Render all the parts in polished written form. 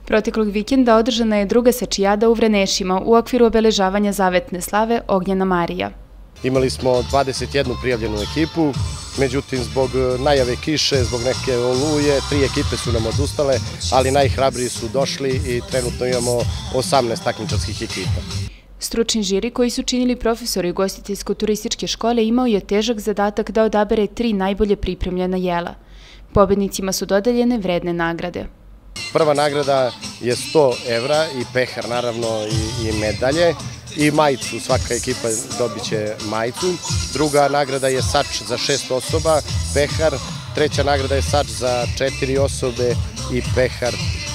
Proteklog vikenda održana je druga sačijada u Vranešima u okviru obeležavanja zavetne slave Ognjena Marija. Imali smo 21 prijavljenu ekipu, međutim zbog najave kiše, zbog neke oluje, 3 ekipe su nam odustale, ali najhrabriji su došli i trenutno imamo 18 takmičarskih ekipa. Stručni žiri koji su činili profesori ugostiteljsko-turističke škole imao je težak zadatak da odabere 3 najbolje pripremljena jela. Pobednicima su dodeljene vredne nagrade. Prva nagrada je 100 evra i pehar, naravno, i medalje. I majicu, svaka ekipa dobit će majicu. Druga nagrada je sač za 6 osoba, pehar. Treća nagrada je sač za 4 osobe i pehar.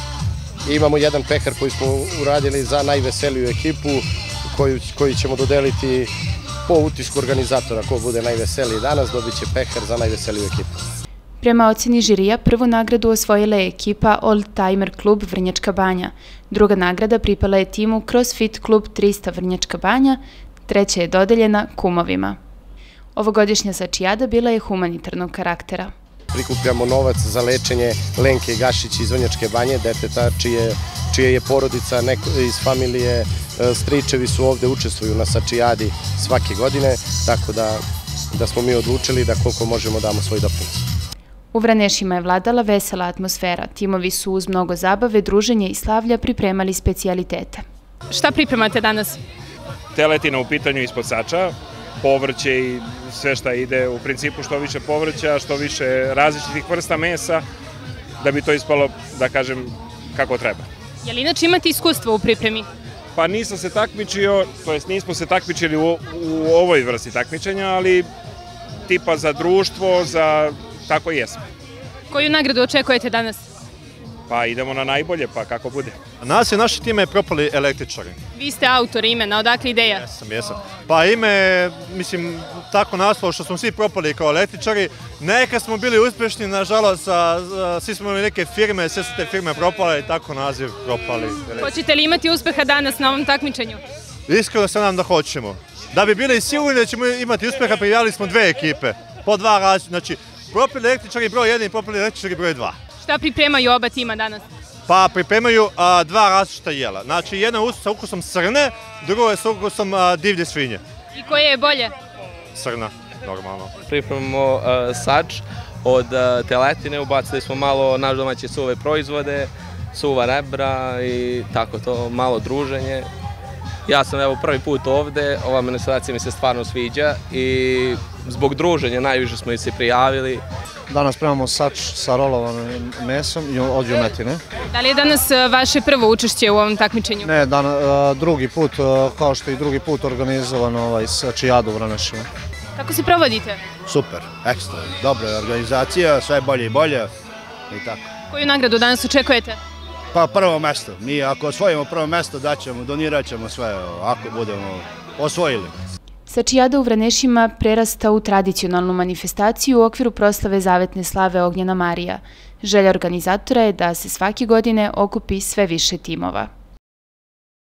I imamo jedan pehar koji smo uradili za najveseliju ekipu, koju ćemo dodeliti po utisku organizatora. Ko bude najveseliji danas, dobit će pehar za najveseliju ekipu. Prema oceni žirija, prvu nagradu osvojila je ekipa Old Timer klub Vrnjačka Banja. Druga nagrada pripala je timu CrossFit klub 300 Vrnjačka Banja, treća je dodeljena kumovima. Ovogodišnja sačijada bila je humanitarnog karaktera. Prikupljamo novac za lečenje Lenke Gašić iz Vrnjačke Banje, deteta čije je porodica iz familije, stričevi su ovde, učestvuju na sačijadi svake godine, tako da smo mi odlučili da koliko možemo damo svoj doprinos. U Vranešima je vladala vesela atmosfera. Timovi su uz mnogo zabave, druženje i slavlja pripremali specijalitete. Šta pripremate danas? Teletina u pitanju ispod sača, povrće i sve šta ide, u principu što više povrća, što više različitih vrsta mesa, da bi to ispalo, da kažem, kako treba. Je li inače imate iskustvo u pripremi? Pa nisam se takmičio, to jest nismo se takmičili u ovoj vrsti takmičenja, ali tipa za društvo, tako i jesmo. Koju nagradu očekujete danas? Pa idemo na najbolje, pa kako bude. Naše time je Propali električari. Vi ste autor imena, odakle ideja? Jesam. Pa ime, mislim, tako naslov što smo svi propali kao električari. Nekad smo bili uspješni, nažalost, svi smo imali neke firme, sve su te firme propale i tako naziv Propali. Hoćete li imati uspeha danas na ovom takmičenju? Iskreno se nadam da hoćemo. Da bi bili sigurni da ćemo imati uspeha, prijavili smo 2 ekipe, po 2 različite. Znači, Propali električari broj 1 i Propali električari broj 2. Šta pripremaju oba tima danas? Pa pripremaju 2 različita jela. Znači, jedno je sa ukusom srne, drugo je sa ukusom divlje svinje. I koje je bolje? Srna, normalno. Pripremamo sač od teletine, ubacili smo malo naš domaće suve proizvode, suva rebra i tako to, malo druženje. Ja sam evo prvi put ovde, ova manifestacija mi se stvarno sviđa i zbog druženja najviše smo i se prijavili. Danas spremamo sač sa rolovanim mesom od jumetine. Da li je danas vaše prvo učešće u ovom takmičenju? Ne, drugi put, kao što i drugi put organizovan sačijadu u Vranešima. Kako se provodite? Super, ekstra, dobra je organizacija, sve bolje i bolje i tako. Koju nagradu danas očekujete? Pa prvo mesto. Mi ako osvojimo prvo mesto donirat ćemo sve ako budemo osvojili. Sačijada u Vranešima prerasta u tradicionalnu manifestaciju u okviru proslave zavetne slave Ognjena Marija. Želja organizatora je da se svake godine okupi sve više timova.